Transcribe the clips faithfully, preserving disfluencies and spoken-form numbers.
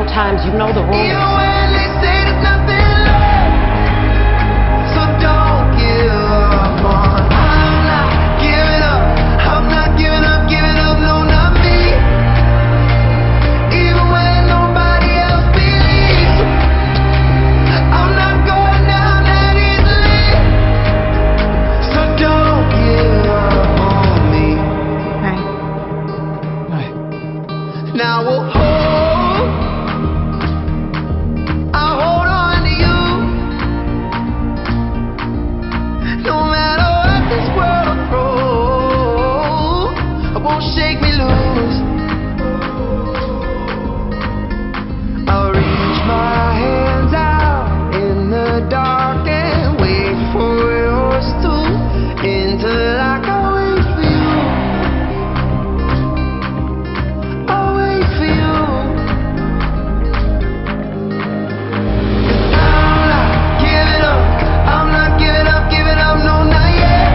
times, you know the rules. Even when they say there's nothing left, so don't give up on. I'm not giving up. I'm not giving up, giving up, no, not me. Even when nobody else believes, I'm not going down that easily. So don't give up on me. Right. Now we'll hold, I'll hold on to you. No matter what this world will throw, it won't shake me loose. I'll reach my hands out in the dark and wait for yours to, until I can wait for you. I'll wait for you. 'Cause I'm not giving up. I'm not giving up, giving up, no, not yet.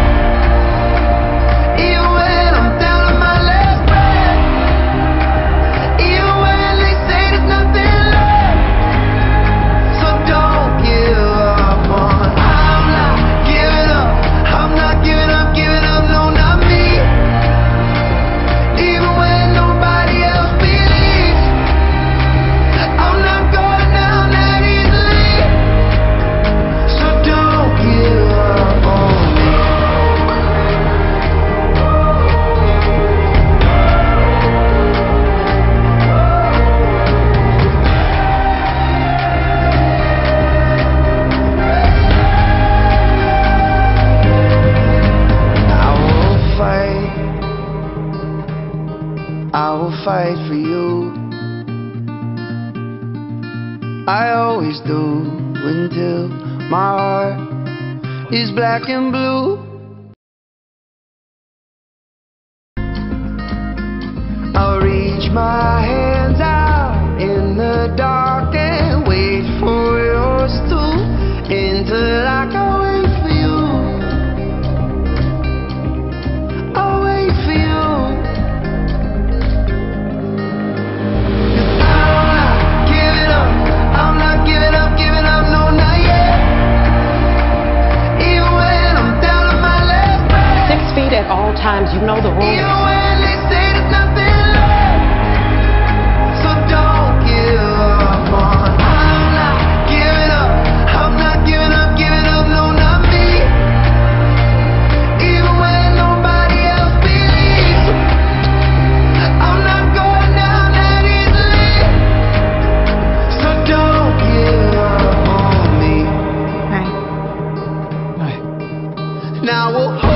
Even when I'm down to my last breath. Even when they say there's nothing left. So don't give up on. I'm not giving up. I'm not giving up, giving up, no, not me. Even when nobody else believes, I'm not going down that easily. So don't give up on me. I will fight. I will fight for you. I always do until my heart is black and blue. I'll reach my hands out in the dark and wait for yours to, until I can wait for you. I'll wait for you. 'Cause I'm not giving up. I'm not giving up, giving up, no, not yet. Even when I'm down to my last breath. Six feet at all times, you know the Even rules. when they say there's nothing left, so don't give up on. I'm not giving up. I'm not giving up, giving up, no, not me. Even when nobody else believes, I'm not going down that easily. So don't give up on me. Right. Now we'll hold.